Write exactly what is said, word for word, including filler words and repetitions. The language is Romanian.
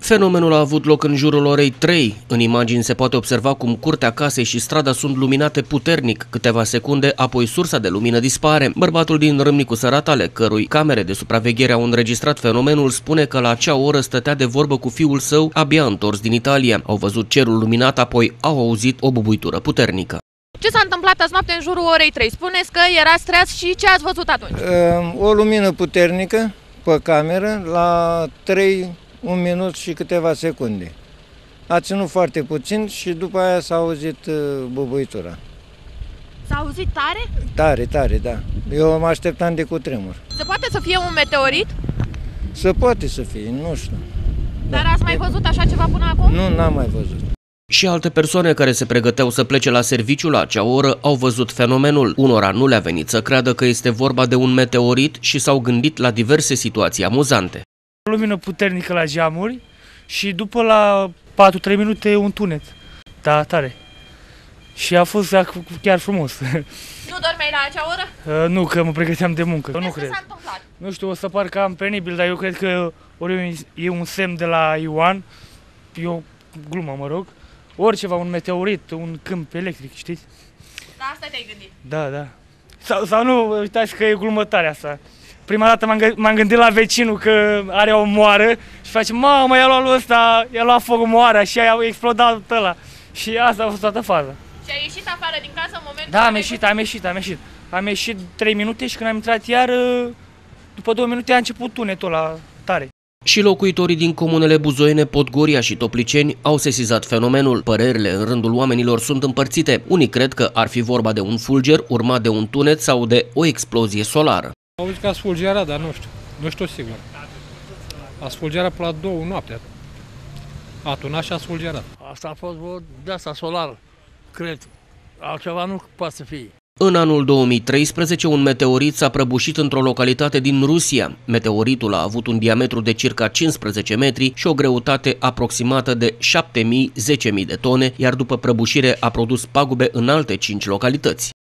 Fenomenul a avut loc în jurul orei trei. În imagini se poate observa cum curtea casei și strada sunt luminate puternic. Câteva secunde, apoi sursa de lumină dispare. Bărbatul din Râmnicu Săratale, cărui camere de supraveghere au înregistrat fenomenul, spune că la acea oră stătea de vorbă cu fiul său, abia întors din Italia. Au văzut cerul luminat, apoi au auzit o bubuitură puternică. Ce s-a întâmplat azi noapte în jurul orei trei? Spuneți că erați treați și ce ați văzut atunci? O lumină puternică pe cameră la trei, un minut și câteva secunde. A ținut foarte puțin și după aia s-a auzit bubuitura. S-a auzit tare? Tare, tare, da. Eu mă așteptam de cutremur. Se poate să fie un meteorit? Se poate să fie, nu știu. Dar ați mai văzut așa ceva până acum? Nu, n-am mai văzut. Și alte persoane care se pregăteau să plece la serviciu la acea oră au văzut fenomenul. Unora nu le-a venit să creadă că este vorba de un meteorit și s-au gândit la diverse situații amuzante. O lumină puternică la geamuri și după la patru trei minute un tunet. Da, tare. Și a fost chiar frumos. Nu dormeai la acea oră? Uh, nu, că mă pregăteam de muncă. Ce nu cred. s-a întâmplat? Nu știu, o să par cam penibil, dar eu cred că ori e un semn de la Ioan, e o glumă, mă rog, oriceva, un meteorit, un câmp electric, știți? Da, asta te-ai gândit. Da, da. Sau, sau nu, uitați că e glumătare asta. Prima dată m-am gândit la vecinul că are o moară și face, mamă, i-a luat ăsta, i-a luat foc moara și a explodat ăla. Și asta a fost toată faza. Și ai ieșit afară din casă în momentul Da, am ieșit, am ieșit, am ieșit. Am ieșit trei minute și când am intrat iar, după două minute a început tunetul ăla tare. Și locuitorii din comunele Buzoiene, Podgoria și Topliceni au sesizat fenomenul. Părerile în rândul oamenilor sunt împărțite. Unii cred că ar fi vorba de un fulger urmat de un tunet sau de o explozie solară. Au zis că a sfulgerat, dar nu știu, nu știu sigur. A sfulgerat pe la două noaptea. A tunat și a sfulgerat. Asta a fost o de asta solară, cred. Altceva nu poate să fie. În anul două mii treisprezece, un meteorit s-a prăbușit într-o localitate din Rusia. Meteoritul a avut un diametru de circa cincisprezece metri și o greutate aproximată de șapte mii - zece mii de tone, iar după prăbușire a produs pagube în alte cinci localități.